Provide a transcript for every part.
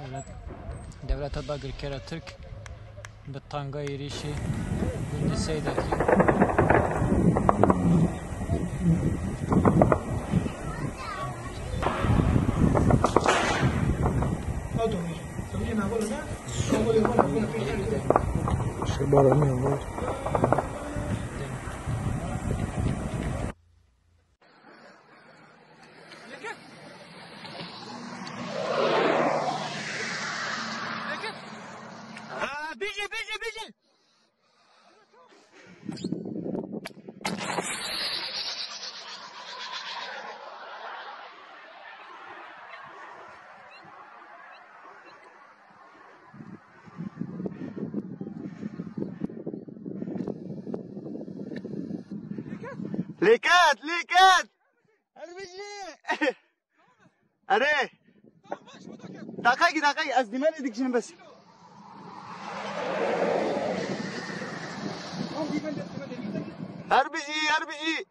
دولت باگرکر ترک به تانگای ریشی گوندی سیدکی لیکت لیکت اره دقیقی از دیمه دیگه بس هر بيجي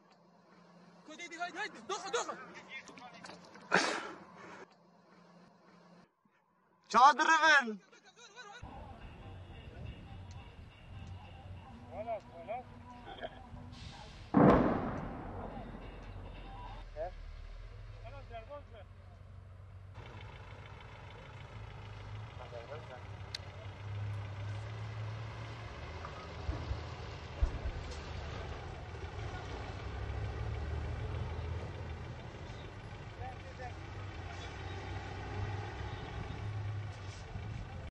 چادر رفن